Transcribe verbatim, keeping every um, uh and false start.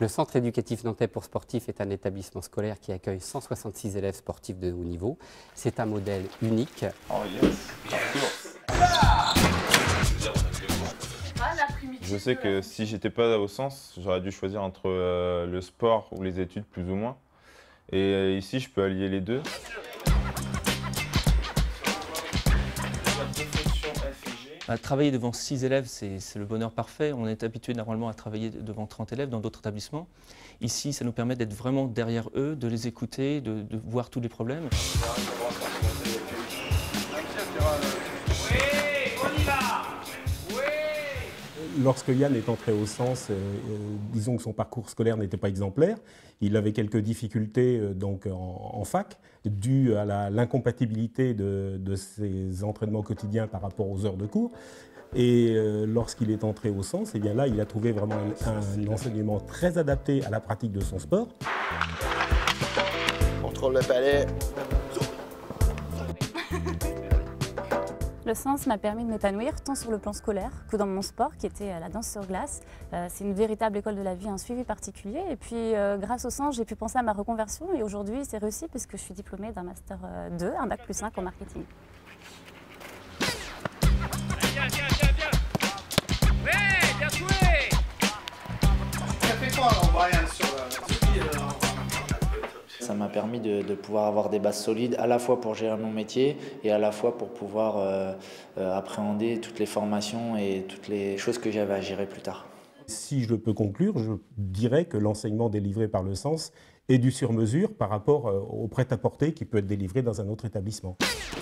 Le Centre éducatif nantais pour sportifs est un établissement scolaire qui accueille cent soixante-six élèves sportifs de haut niveau. C'est un modèle unique. Oh yes. Je sais que si j'étais pas au Sens, j'aurais dû choisir entre euh, le sport ou les études plus ou moins. Et euh, ici, je peux allier les deux. À travailler devant six élèves, c'est le bonheur parfait. On est habitué normalement à travailler devant trente élèves dans d'autres établissements. Ici, ça nous permet d'être vraiment derrière eux, de les écouter, de, de voir tous les problèmes. Lorsque Yann est entré au Sens, euh, euh, disons que son parcours scolaire n'était pas exemplaire. Il avait quelques difficultés euh, donc en, en fac, dues à l'incompatibilité de, de ses entraînements quotidiens par rapport aux heures de cours. Et euh, lorsqu'il est entré au Sens, eh bien là, il a trouvé vraiment un, un enseignement très adapté à la pratique de son sport. Contrôle le palais. Le Sens m'a permis de m'épanouir tant sur le plan scolaire que dans mon sport qui était la danse sur glace. Euh, c'est une véritable école de la vie, un suivi particulier. Et puis euh, grâce au Sens, j'ai pu penser à ma reconversion et aujourd'hui c'est réussi puisque je suis diplômée d'un master deux, un bac plus cinq en marketing. Viens, viens, viens, viens. Ouais, bien joué. Ça fait quoi alors, Brian, sur le... Ça m'a permis de, de pouvoir avoir des bases solides à la fois pour gérer mon métier et à la fois pour pouvoir euh, euh, appréhender toutes les formations et toutes les choses que j'avais à gérer plus tard. Si je peux conclure, je dirais que l'enseignement délivré par le Sens est du sur-mesure par rapport au prêt-à-porter qui peut être délivré dans un autre établissement.